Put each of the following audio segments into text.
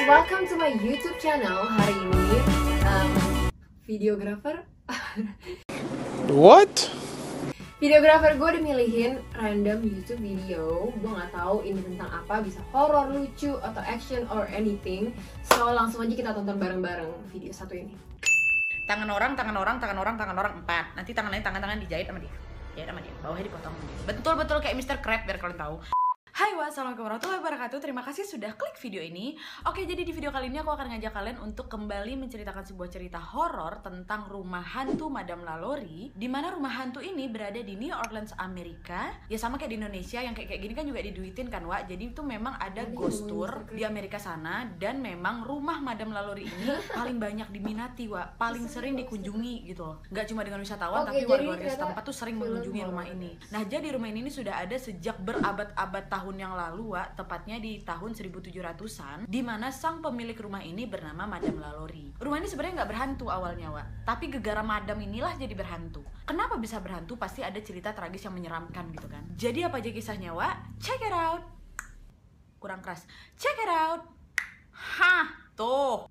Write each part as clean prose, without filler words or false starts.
welcome to my YouTube channel. Hari ini videographer What? Videographer gue udah milihin random YouTube video. Gue nggak tahu ini tentang apa, bisa horror, lucu, atau action or anything. So langsung aja kita tonton bareng-bareng video satu ini. Tangan orang 4. Nanti tangan dijahit sama dia. Bawahnya dipotong. Betul kayak Mr. Crab biar kalian tahu. Hai, wassalamualaikum warahmatullahi wabarakatuh. Terima kasih sudah klik video ini. Oke, jadi di video kali ini aku akan ngajak kalian untuk kembali menceritakan sebuah cerita horor tentang rumah hantu Madame Lalaurie, di mana rumah hantu ini berada di New Orleans, Amerika. Ya sama kayak di Indonesia yang kayak gini kan juga diduitin kan, Wak. Jadi itu memang ada ghost tour di Amerika sana, dan memang rumah Madame Lalaurie ini paling banyak diminati, Wak. Paling sering dikunjungi gitu loh. Nggak cuma dengan wisatawan, tapi warga-warga setempat tuh sering mengunjungi rumah ini. Nah, jadi rumah ini sudah ada sejak berabad-abad tahun yang lalu, Wak, tepatnya di tahun 1700-an, di mana sang pemilik rumah ini bernama Madame Lalaurie. Rumah ini sebenarnya nggak berhantu awalnya, Wak, tapi gegara Madame inilah jadi berhantu. Kenapa bisa berhantu? Pasti ada cerita tragis yang menyeramkan gitu kan. Jadi apa aja kisahnya, Wak? Check it out. Kurang keras. Check it out. Hah, tuh.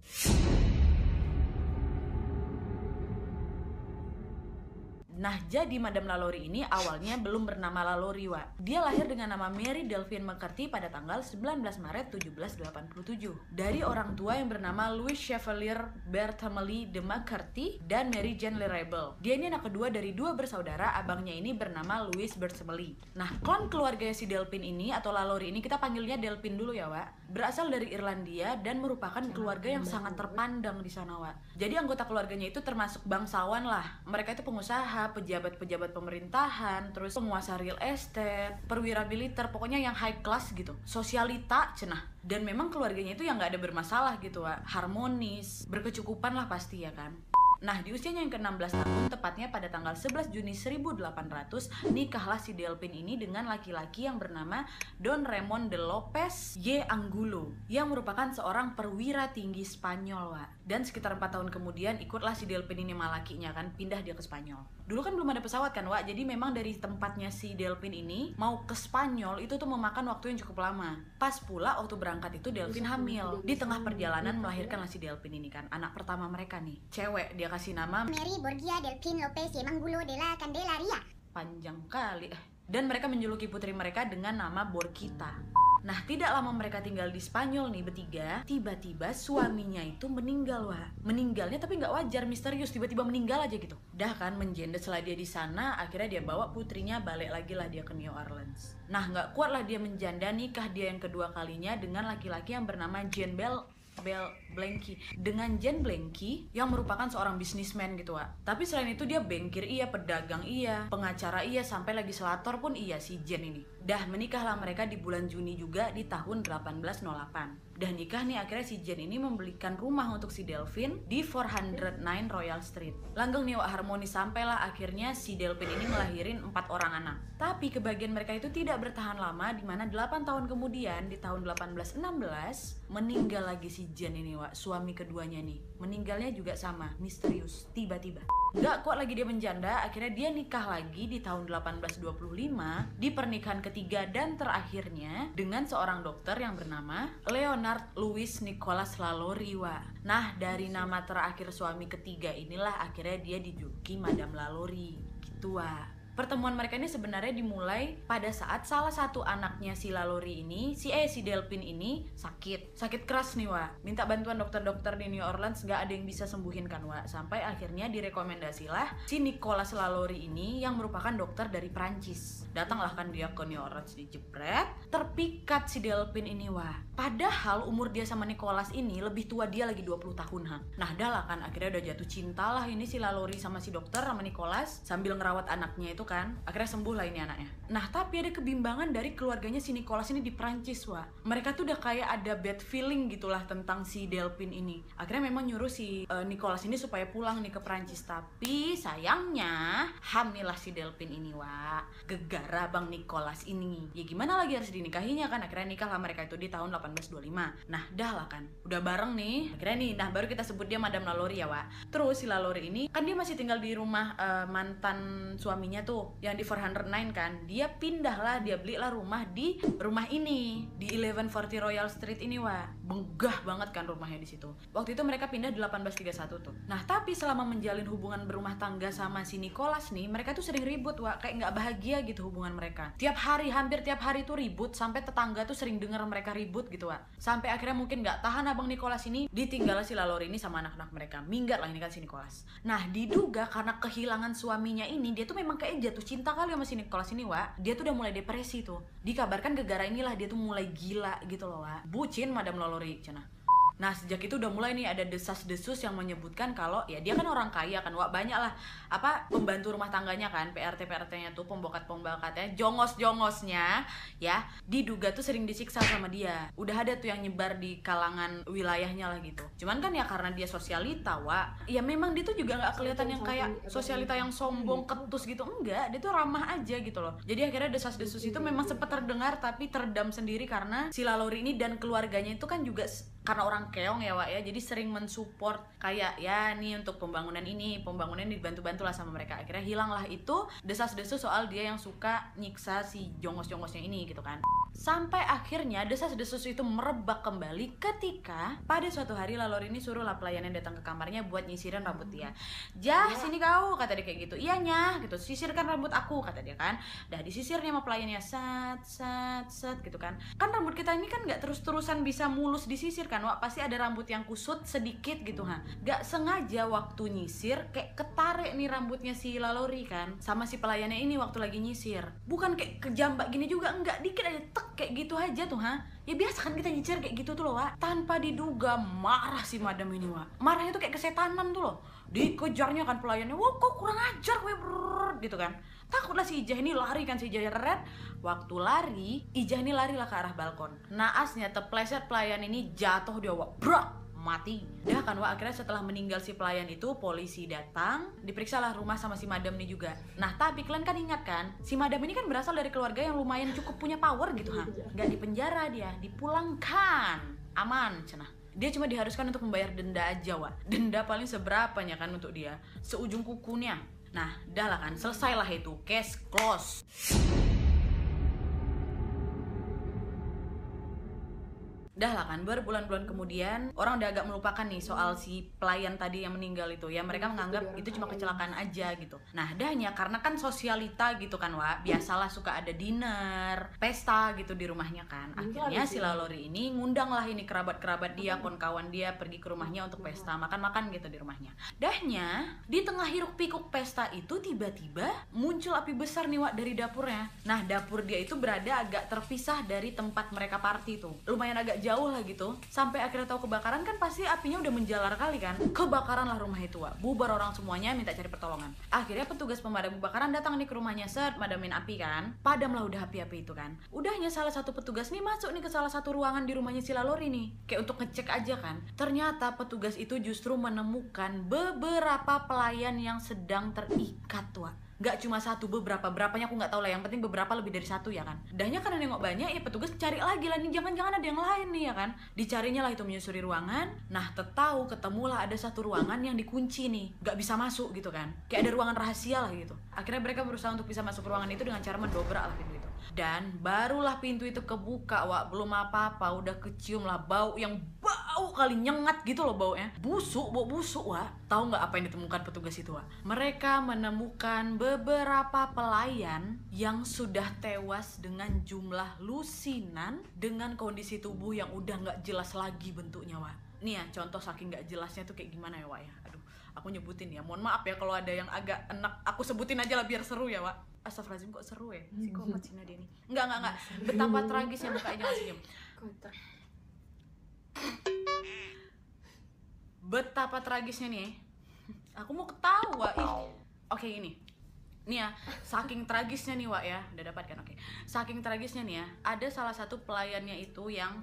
Nah, jadi Madame Lalaurie ini awalnya belum bernama Lalaurie, Wak. Dia lahir dengan nama Mary Delphine McCarthy pada tanggal 19 Maret 1787 dari orang tua yang bernama Louis Chevalier Berthélemy de McCarthy dan Mary Jane Lerable. Dia ini anak kedua dari dua bersaudara, abangnya ini bernama Louis Berthélemy. Nah, klon keluarga si Delphine ini atau Lalaurie ini, kita panggilnya Delphine dulu ya, Wak, berasal dari Irlandia dan merupakan keluarga yang sangat terpandang di sana, Wak. Jadi anggota keluarganya itu termasuk bangsawan lah. Mereka itu pengusaha, pejabat-pejabat pemerintahan, terus penguasa real estate, perwira militer, pokoknya yang high class gitu, sosialita cenah. Dan memang keluarganya itu yang nggak ada bermasalah gitu, Wak. Harmonis, berkecukupan lah pasti ya kan. Nah, di usianya yang ke-16 tahun, tepatnya pada tanggal 11 Juni 1800, nikahlah si Delphine ini dengan laki-laki yang bernama Don Ramon de Lopez y Angulo, yang merupakan seorang perwira tinggi Spanyol, Wak. Dan sekitar 4 tahun kemudian ikutlah si Delphine ini sama lakinya kan, pindah dia ke Spanyol. Dulu kan belum ada pesawat kan, Wak, jadi memang dari tempatnya si Delphine ini mau ke Spanyol itu tuh memakan waktu yang cukup lama. Pas pula waktu berangkat itu Delphine hamil. Di tengah perjalanan melahirkanlah si Delphine ini kan, anak pertama mereka nih, cewek. Dia kasih nama Mary Borgia Delphine Lopez y Angulo de la Candelaria. Panjang kali. Dan mereka menjuluki putri mereka dengan nama Borquita. Nah, tidak lama mereka tinggal di Spanyol nih bertiga, tiba-tiba suaminya itu meninggal, Wak. Meninggalnya tapi nggak wajar, misterius, tiba-tiba meninggal aja gitu. Dah kan menjanda setelah dia di sana, akhirnya dia bawa putrinya balik lagi lah dia ke New Orleans. Nah, nggak kuat lah dia menjanda, nikah dia yang kedua kalinya dengan laki-laki yang bernama Jean Blanqui, dengan Jean Blanqui yang merupakan seorang bisnismen gitu, Wak. Tapi selain itu dia bankir iya, pedagang iya, pengacara iya, sampai legislator pun iya si Jean ini. Dah menikahlah mereka di bulan Juni juga di tahun 1808. Dah nikah nih, akhirnya si Jean ini membelikan rumah untuk si Delphine di 409 Royal Street. Langgeng nih, Wak, harmonis, sampailah akhirnya si Delphine ini melahirin 4 orang anak. Tapi kebahagiaan mereka itu tidak bertahan lama, di mana 8 tahun kemudian di tahun 1816 meninggal lagi si Jean ini, Wak, suami keduanya nih. Meninggalnya juga sama, misterius, tiba-tiba. Gak kuat lagi dia menjanda, akhirnya dia nikah lagi di tahun 1825 di pernikahan ketiga dan terakhirnya dengan seorang dokter yang bernama Leonard Louis Nicholas Lalaurie, Wak. Nah, dari nama terakhir suami ketiga inilah akhirnya dia dijuluki Madame Lalaurie gitu, Wak. Pertemuan mereka ini sebenarnya dimulai pada saat salah satu anaknya si Lalaurie ini, si Delphine ini sakit keras nih, Wak. Minta bantuan dokter-dokter di New Orleans, gak ada yang bisa sembuhin kan, Wak. Sampai akhirnya direkomendasilah si Nicholas Lalaurie ini yang merupakan dokter dari Prancis. Datanglah kan dia ke New Orleans, dijepret, terpikat si Delphine ini, Wak. Padahal umur dia sama Nicholas ini lebih tua dia lagi 20 tahun, ha. Nah, dah lah kan akhirnya udah jatuh cinta lah ini si Lalaurie sama si dokter sama Nicholas sambil ngerawat anaknya itu kan. Akhirnya sembuh lah ini anaknya. Nah, tapi ada kebimbangan dari keluarganya si Nicholas ini di Prancis, Wak. Mereka tuh udah kayak ada bad feeling gitulah tentang si Delphine ini. Akhirnya memang nyuruh si Nicholas ini supaya pulang nih ke Prancis. Tapi sayangnya hamil lah si Delphine ini, Wak. Gegara Bang Nicholas ini. Ya gimana lagi, harus dinikahinya kan. Akhirnya nikah lah mereka itu di tahun 18 1825. Nah dah lah kan, udah bareng nih akhirnya nih, nah baru kita sebut dia Madam Lalaurie ya Wak. Terus si Lalaurie ini kan dia masih tinggal di rumah mantan suaminya tuh yang di 409 kan. Dia pindah lah, dia belilah rumah di rumah ini di 1140 Royal Street ini Wak. Megah banget kan rumahnya di situ. Waktu itu mereka pindah di 1831 tuh. Nah tapi selama menjalin hubungan berumah tangga sama si Nicholas nih, mereka tuh sering ribut Wak, kayak nggak bahagia gitu hubungan mereka. Tiap hari, hampir tiap hari tuh ribut, sampai tetangga tuh sering denger mereka ribut gitu Wak. Sampai akhirnya mungkin nggak tahan abang Nicholas ini, ditinggal si Lalaurie ini sama anak-anak mereka. Minggat lah ini kan si Nicholas. Nah diduga karena kehilangan suaminya ini, dia tuh memang kayak jatuh cinta kali sama si Nicholas ini Wak. Dia tuh udah mulai depresi tuh. Dikabarkan gara-gara inilah dia tuh mulai gila gitu loh Wak. Bucin Madam Lalaurie cenah. Nah sejak itu udah mulai nih ada desas-desus yang menyebutkan kalau ya dia kan orang kaya kan Wak, banyak lah apa pembantu rumah tangganya kan, PRT-nya tuh, pembokat-pembokatnya, jongos-jongosnya ya, diduga tuh sering disiksa sama dia. Udah ada tuh yang nyebar di kalangan wilayahnya lah gitu. Cuman kan ya karena dia sosialita Wak, ya memang dia tuh juga nggak kelihatan yang kayak sosialita yang sombong, ketus gitu, enggak, dia tuh ramah aja gitu loh. Jadi akhirnya desas-desus itu memang sempat terdengar tapi teredam sendiri karena si Lalaurie ini dan keluarganya itu kan juga karena orang keong ya Wak ya, jadi sering mensupport kayak ya nih untuk pembangunan ini dibantu-bantu lah sama mereka. Akhirnya hilang lah itu desas-desus soal dia yang suka nyiksa si jongos-jongosnya ini gitu kan. Sampai akhirnya desas-desus itu merebak kembali ketika pada suatu hari Lalaurie ini suruh lah pelayannya datang ke kamarnya buat nyisirin rambut dia. Jah sini kau, kata dia kayak gitu. Iya nyah gitu, sisirkan rambut aku, kata dia kan. Dah disisirnya sama pelayannya, sat gitu kan. Kan rambut kita ini kan nggak terus-terusan bisa mulus disisir kan Wak, pasti ada rambut yang kusut sedikit gitu ha. Gak sengaja waktu nyisir kayak ketarik nih rambutnya si Lalaurie kan sama si pelayannya ini waktu lagi nyisir. Bukan kayak kejambak gini juga, enggak, dikit aja tek kayak gitu aja tuh ha. Ya biasa kan kita nyisir kayak gitu tuh loh Wak. Tanpa diduga marah si madam ini Wak. Marahnya tuh kayak kesetanan tuh loh. Dikejarnya kan pelayannya, wah kok kurang ajar gue gitu kan. Takutlah si Ijah ini lari kan, si Ijah red. Waktu lari, Ijah ini lari lah ke arah balkon. Naasnya terpleset pelayan ini jatuh dia Wak, brak, mati. Dah kan Wak, akhirnya setelah meninggal si pelayan itu polisi datang, diperiksalah rumah sama si madam ini juga. Nah tapi kalian kan ingat kan, si madam ini kan berasal dari keluarga yang lumayan cukup punya power gitu ha. Gak dipenjara dia, dipulangkan, aman cenah. Dia cuma diharuskan untuk membayar denda aja Wak. Denda paling seberapanya kan untuk dia, seujung kukunya. Nah dah lah kan, selesailah itu, case close. Dah lah kan, berbulan-bulan kemudian orang udah agak melupakan nih soal si pelayan tadi yang meninggal itu ya. Mereka menganggap itu cuma kecelakaan aja gitu. Nah dahnya karena kan sosialita gitu kan Wak, biasalah suka ada dinner, pesta gitu di rumahnya kan. Akhirnya si Lalaurie ini ngundang lah ini kerabat-kerabat dia, kawan dia pergi ke rumahnya untuk pesta, makan-makan gitu di rumahnya. Dahnya di tengah hiruk pikuk pesta itu tiba-tiba muncul api besar nih Wak dari dapurnya. Nah dapur dia itu berada agak terpisah dari tempat mereka party tuh, lumayan agak jauh lah gitu. Sampai akhirnya tahu kebakaran kan pasti apinya udah menjalar kali kan. Kebakaran lah rumah itu Wak. Bubar orang semuanya, minta cari pertolongan. Akhirnya petugas pemadam kebakaran datang nih ke rumahnya, set madamin api kan. Padam lah udah api-api itu kan. Udahnya salah satu petugas nih masuk nih ke salah satu ruangan di rumahnya si Lalaurie nih, kayak untuk ngecek aja kan. Ternyata petugas itu justru menemukan beberapa pelayan yang sedang terikat Wak. Gak cuma satu, berapanya aku nggak tahu lah, yang penting beberapa lebih dari satu ya kan. Dahnya karena nengok banyak ya petugas cari lagi lah nih, jangan-jangan ada yang lain nih ya kan. Dicarinya lah itu menyusuri ruangan. Nah ketemulah ada satu ruangan yang dikunci nih, gak bisa masuk gitu kan, kayak ada ruangan rahasia lah gitu. Akhirnya mereka berusaha untuk bisa masuk ke ruangan itu dengan cara mendobrak lah pintu itu. Dan barulah pintu itu kebuka Wak, belum apa-apa udah kecium lah bau yang bau kali nyengat gitu loh baunya. Bau busuk Wak. Tahu nggak apa yang ditemukan petugas itu Wak? Mereka menemukan beberapa pelayan yang sudah tewas dengan jumlah lusinan, dengan kondisi tubuh yang udah nggak jelas lagi bentuknya Wak. Nih ya contoh saking nggak jelasnya tuh kayak gimana ya Wak ya. Aduh aku nyebutin ya, mohon maaf ya kalau ada yang agak enak, aku sebutin aja lah biar seru ya Wak. Astagfirullahaladzim kok seru ya si komat Cina dia nih. Enggak betapa tragisnya mukanya nggak senyum. Betapa tragisnya nih, aku mau ketawa. Oke ini nih ya, saking tragisnya nih Wak ya, udah dapat kan? Oke. Saking tragisnya nih ya, ada salah satu pelayannya itu yang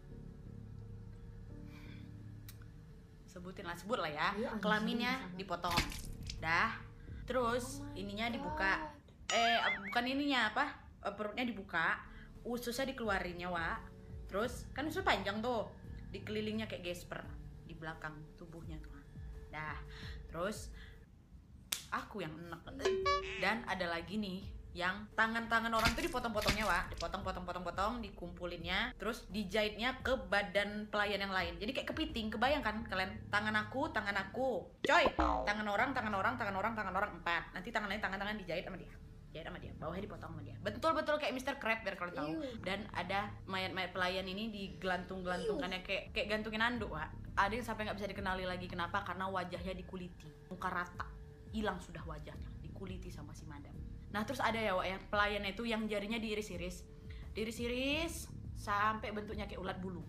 sebut lah ya, kelaminnya dipotong, dah, terus ininya dibuka, bukan ininya apa, perutnya dibuka, ususnya dikeluarinnya Wak. Terus kan usus panjang tuh, dikelilingnya kayak gesper di belakang tubuhnya tuh. Dah, terus aku yang enek. Dan ada lagi nih yang tangan-tangan orang tuh dipotong-potongnya, Wak. Dipotong-potong-potong, dikumpulinnya, terus dijahitnya ke badan pelayan yang lain. Jadi kayak kepiting, kebayang kan kalian? Tangan aku, coy, tangan orang, 4. Nanti tangan lain, tangan-tangan dijahit sama dia. Bawahnya dipotong sama dia. Betul-betul kayak Mr. Crab biar kalian tahu. Dan ada mayat-mayat pelayan ini digelantung-gelantungkannya kayak gantungin anduk, Wak. Ada yang sampai nggak bisa dikenali lagi. Kenapa? Karena wajahnya dikuliti, muka rata, hilang sudah wajahnya, dikuliti sama si madam. Nah terus ada ya, Wak, ya, pelayannya itu yang jarinya diiris-iris sampai bentuknya kayak ulat bulu.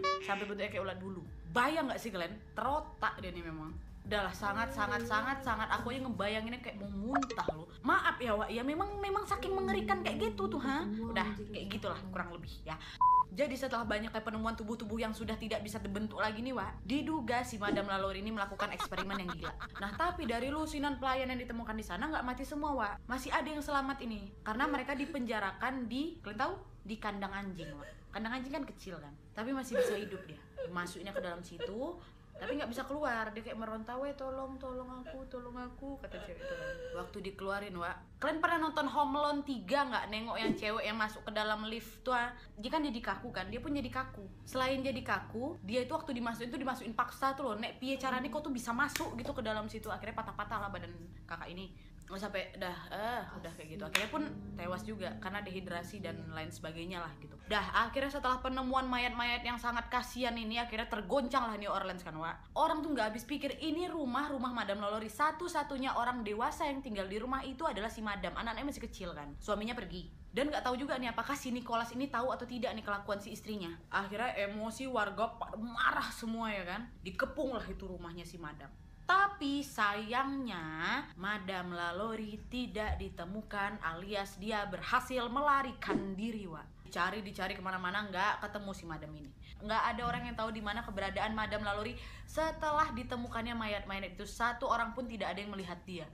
Bayang nggak sih kalian? Terotak dia nih memang. Udahlah, sangat aku aja ngebayanginnya kayak mau muntah loh. Maaf ya, Wak, ya memang saking mengerikan kayak gitu tuh, ha. Udah kayak gitulah kurang lebih ya. Jadi setelah banyaknya penemuan tubuh-tubuh yang sudah tidak bisa dibentuk lagi nih, Wak, diduga si Madam Lalaurie ini melakukan eksperimen yang gila. Nah tapi dari lusinan pelayan yang ditemukan di sana nggak mati semua, Wak. Masih ada yang selamat ini karena mereka dipenjarakan di, kalian tahu, di kandang anjing, Wak. Kandang anjing kan kecil kan, tapi masih bisa hidup dia. Masukinnya ke dalam situ, tapi nggak bisa keluar. Dia kayak meronta, "Weh, tolong aku," kata cewek itu kan. Waktu dikeluarin, Wak, kalian pernah nonton Home Alone 3 nggak? Nengok yang cewek yang masuk ke dalam lift tuh, dia kan jadi kaku kan, dia pun jadi kaku. Selain jadi kaku, dia itu waktu dimasukin paksa tuh loh. Nek piye caranya kok tuh bisa masuk gitu ke dalam situ. Akhirnya patah-patah lah badan kakak ini. Sampai udah kayak gitu. Akhirnya pun tewas juga karena dehidrasi dan lain sebagainya lah gitu. Akhirnya setelah penemuan mayat-mayat yang sangat kasihan ini, akhirnya tergoncang lah New Orleans kan, Wak. Orang tuh nggak habis pikir, ini rumah Madam Lalaurie. Satu-satunya orang dewasa yang tinggal di rumah itu adalah si Madam. Anaknya masih kecil kan, suaminya pergi. Dan nggak tahu juga nih apakah si Nicholas ini tahu atau tidak nih kelakuan si istrinya. Akhirnya emosi warga pada marah semua ya kan. Dikepung lah itu rumahnya si Madam. Tapi sayangnya Madam Lalaurie tidak ditemukan, alias dia berhasil melarikan diri, Wak. Dicari kemana-mana, nggak ketemu si Madam ini. Nggak ada orang yang tahu di mana keberadaan Madam Lalaurie setelah ditemukannya mayat-mayat itu. Satu orang pun tidak ada yang melihat dia.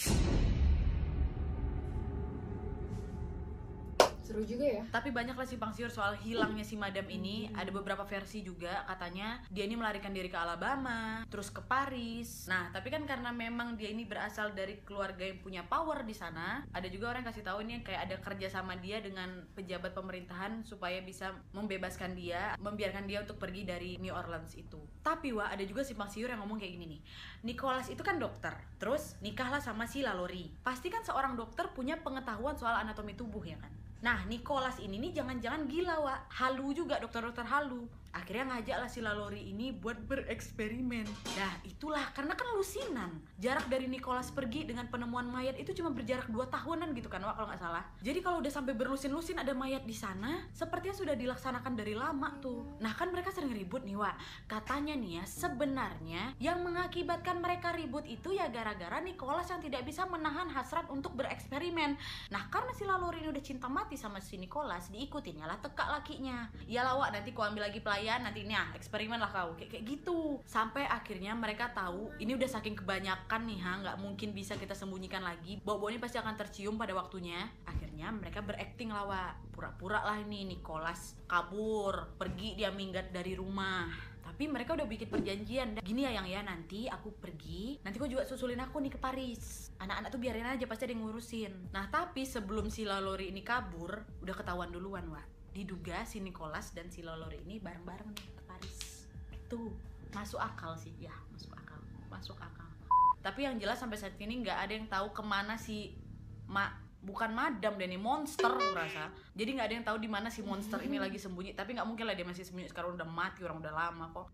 Seru juga ya. Tapi banyaklah simpang siur soal hilangnya si Madam ini. Ada beberapa versi juga, katanya dia ini melarikan diri ke Alabama, terus ke Paris. Nah, tapi kan karena memang dia ini berasal dari keluarga yang punya power di sana, ada juga orang kasih tahu ini kayak ada kerja sama dia dengan pejabat pemerintahan supaya bisa membebaskan dia, membiarkan dia untuk pergi dari New Orleans itu. Tapi, Wah, ada juga simpang siur yang ngomong kayak gini nih. Nicholas itu kan dokter, terus nikahlah sama si Lalaurie. Pasti kan seorang dokter punya pengetahuan soal anatomi tubuh ya kan. Nah, Nicholas ini nih jangan-jangan gila, Wak. Halu juga, dokter-dokter halu. Akhirnya ngajaklah si Lalaurie ini buat bereksperimen. Nah, itulah karena kan lusinan. Jarak dari Nicholas pergi dengan penemuan mayat itu cuma berjarak 2 tahunan gitu kan, Wak, kalau nggak salah. Jadi kalau udah sampai berlusin-lusin ada mayat di sana, sepertinya sudah dilaksanakan dari lama tuh. Nah, kan mereka sering ribut nih, Wak. Katanya nih ya, sebenarnya yang mengakibatkan mereka ribut itu ya gara-gara Nicholas yang tidak bisa menahan hasrat untuk bereksperimen. Nah, karena si Lalaurie ini udah cinta mati sama si Nicholas, diikutinnya lah tekak lakinya. Iyalah, Wak, nanti kau ambil lagi pelayan, nanti eksperimen lah kau, kayak gitu. Sampai akhirnya mereka tahu ini udah saking kebanyakan nih, nggak mungkin bisa kita sembunyikan lagi. Bau-bau ini pasti akan tercium pada waktunya. Akhirnya mereka berakting lah, Wak. Pura-pura lah ini Nicholas kabur, pergi dia minggat dari rumah. Tapi mereka udah bikin perjanjian, gini ya yang ya, nanti aku pergi, nanti kau juga susulin aku nih ke Paris. Anak-anak tuh biarin aja, pasti ada yang ngurusin. Nah, tapi sebelum si Lalaurie ini kabur, udah ketahuan duluan, Wak. Diduga si Nicholas dan si Lalaurie ini bareng-bareng nih ke Paris. Tuh, masuk akal sih, ya, masuk akal. Tapi yang jelas sampai saat ini nggak ada yang tahu kemana si bukan Madam deh nih, monster rasa. Jadi nggak ada yang tahu di mana si monster ini lagi sembunyi. Tapi nggak mungkin lah dia masih sembunyi sekarang, udah mati, orang udah lama kok.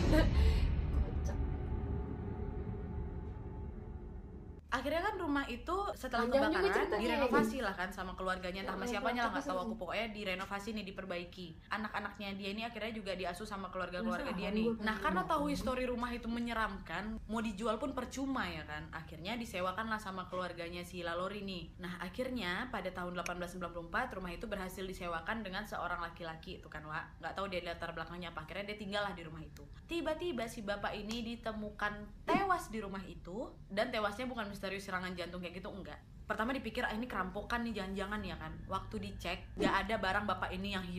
Akhirnya kan rumah itu setelah kebakaran direnovasi lah kan sama keluarganya, entah sama siapanya lah, nggak tahu aku, pokoknya direnovasi nih, diperbaiki. Anak-anaknya dia ini akhirnya juga diasuh sama keluarga-keluarga dia nih. Nah, karena tahu histori rumah itu menyeramkan, mau dijual pun percuma ya kan. Akhirnya disewakan lah sama keluarganya si Lalaurie nih. Nah, akhirnya pada tahun 1894 rumah itu berhasil disewakan dengan seorang laki-laki itu kan, Wak. Nggak tahu dia latar belakangnya apa, akhirnya dia tinggal lah di rumah itu. Tiba-tiba si bapak ini ditemukan tewas di rumah itu, dan tewasnya bukan misterius serangan jantung kayak gitu, enggak. Pertama dipikir ini kerampokan nih, jangan-jangan ya kan. Waktu dicek, nggak ada barang bapak ini yang hilang, Wak.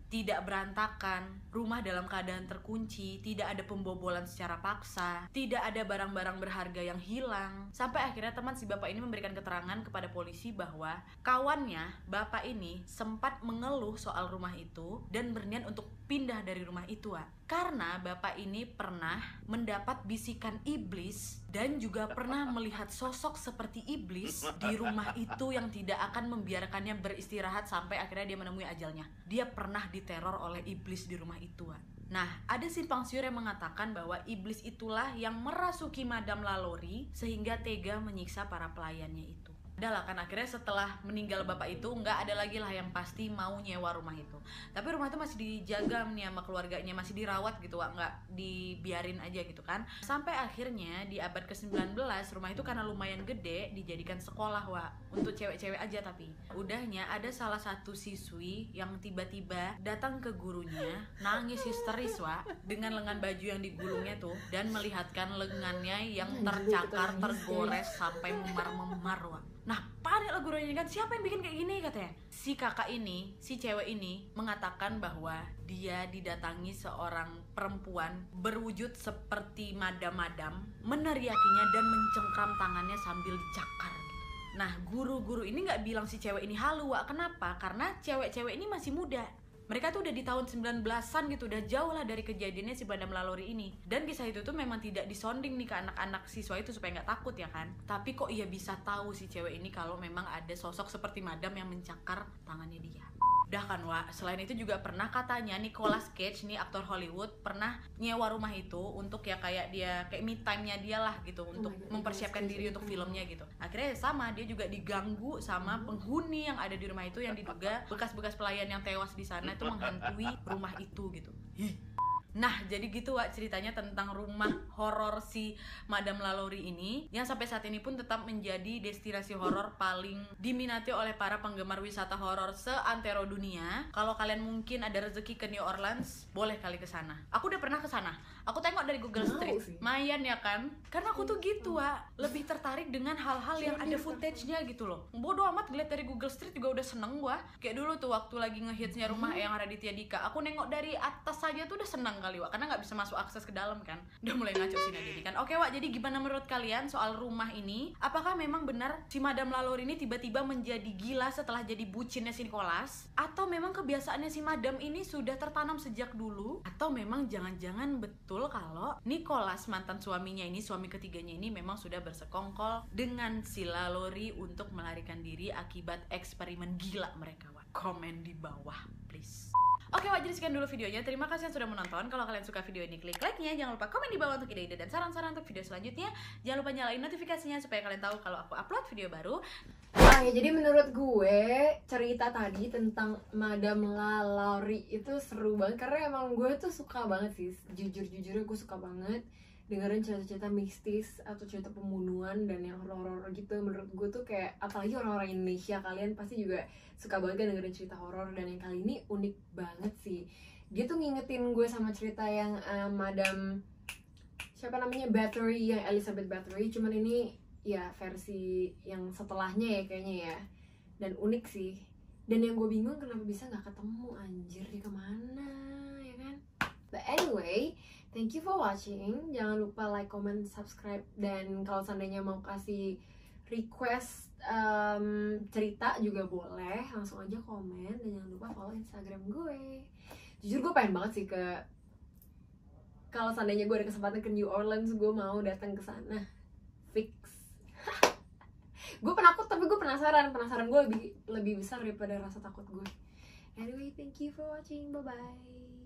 tidak berantakan, rumah dalam keadaan terkunci, tidak ada pembobolan secara paksa, tidak ada barang-barang berharga yang hilang. Sampai akhirnya teman si bapak ini memberikan keterangan kepada polisi bahwa kawannya, bapak ini, sempat mengeluh soal rumah itu dan berniat untuk pindah dari rumah itu, karena bapak ini pernah mendapat bisikan iblis dan juga pernah melihat sosok seperti iblis di rumah itu yang tidak akan membiarkannya beristirahat sampai akhirnya dia menemui ajalnya. Dia pernah diteror oleh iblis di rumah itu. Nah, ada simpang siur yang mengatakan bahwa iblis itulah yang merasuki Madame Lalaurie sehingga tega menyiksa para pelayannya itu. Adalah kan akhirnya setelah meninggal bapak itu nggak ada lagi lah yang pasti mau nyewa rumah itu. Tapi rumah itu masih dijaga nih sama keluarganya, masih dirawat gitu, nggak dibiarin aja gitu kan. Sampai akhirnya di abad ke-19 rumah itu karena lumayan gede dijadikan sekolah untuk cewek-cewek aja. Tapi udahnya ada salah satu siswi yang tiba-tiba datang ke gurunya nangis histeris dengan lengan baju yang digulungnya tuh dan melihatkan lengannya yang tercakar, tergores sampai memar-memar. Nah, panik lah gurunya kan, siapa yang bikin kayak gini katanya. Si kakak ini, si cewek ini mengatakan bahwa dia didatangi seorang perempuan berwujud seperti madam-madam, meneriakinya dan mencengkram tangannya sambil dicakar. Nah, guru-guru ini nggak bilang si cewek ini halu, kenapa? Karena cewek-cewek ini masih muda. Mereka tuh udah di tahun 19-an gitu, udah jauh lah dari kejadiannya si Madame Lalaurie ini. Dan kisah itu tuh memang tidak disonding nih ke anak-anak siswa itu supaya nggak takut ya kan. Tapi kok ia bisa tahu si cewek ini kalau memang ada sosok seperti Madame yang mencakar tangannya dia. Udah kan selain itu juga pernah katanya Nicolas Cage nih, aktor Hollywood, pernah nyewa rumah itu untuk ya kayak me time-nya dia lah gitu, untuk mempersiapkan diri untuk filmnya gitu. Akhirnya sama, dia juga diganggu sama penghuni yang ada di rumah itu yang diduga bekas-bekas pelayan yang tewas di sana itu menghantui rumah itu gitu. Nah, jadi gitu ceritanya tentang rumah horor si Madame Lalaurie ini, yang sampai saat ini pun tetap menjadi destinasi horor paling diminati oleh para penggemar wisata horor seantero dunia. Kalau kalian mungkin ada rezeki ke New Orleans, boleh kali ke sana. Aku udah pernah ke sana. Aku tengok dari Google Street. Mayan ya kan? Karena aku tuh gitu, lebih tertarik dengan hal-hal yang ada footage-nya gitu loh. Bodoh amat ngeliat dari Google Street juga udah seneng gua. Kayak dulu tuh waktu lagi ngehitsnya Rumah Eyang Raditya Dika, aku nengok dari atas saja tuh udah seneng kali karena nggak bisa masuk akses ke dalam kan. Udah mulai ngaco sih Nadine kan. Oke jadi gimana menurut kalian soal rumah ini? Apakah memang benar si Madame Lalaurie ini tiba-tiba menjadi gila setelah jadi bucinnya si Nicolas? Atau memang kebiasaannya si Madame ini sudah tertanam sejak dulu? Atau memang jangan-jangan betul kalau Nicolas, mantan suaminya ini, suami ketiganya ini memang sudah bersekongkol dengan si Lalaurie untuk melarikan diri akibat eksperimen gila mereka? Komen di bawah please. Oke jadi sekian dulu videonya. Terima kasih yang sudah menonton. Kalau kalian suka video ini, klik like-nya. Jangan lupa komen di bawah untuk ide-ide dan saran-saran untuk video selanjutnya. Jangan lupa nyalain notifikasinya supaya kalian tahu kalau aku upload video baru. Jadi menurut gue cerita tadi tentang Madame Lalaurie itu seru banget, karena emang gue tuh suka banget sih, jujur-jujurnya gue suka banget dengerin cerita-cerita mistis atau cerita pembunuhan dan yang horor-horor gitu. Menurut gue tuh kayak, apalagi orang-orang Indonesia, kalian pasti juga suka banget kan dengerin cerita horor. Dan yang kali ini unik banget sih, dia tuh ngingetin gue sama cerita yang Madame siapa namanya, Bathory, yang Elizabeth Bathory, cuman ini ya versi yang setelahnya ya kayaknya ya. Dan unik sih, dan yang gue bingung kenapa bisa nggak ketemu, anjir dia kemana ya kan. But anyway, thank you for watching. Jangan lupa like, comment, subscribe. Dan kalau seandainya mau kasih request cerita juga boleh, langsung aja komen. Dan jangan lupa follow Instagram gue. Jujur gue pengen banget sih kalau seandainya gue ada kesempatan ke New Orleans, gue mau datang ke sana. Fix. Gue penakut tapi gue penasaran gue lebih besar daripada rasa takut gue. Anyway, thank you for watching. Bye bye.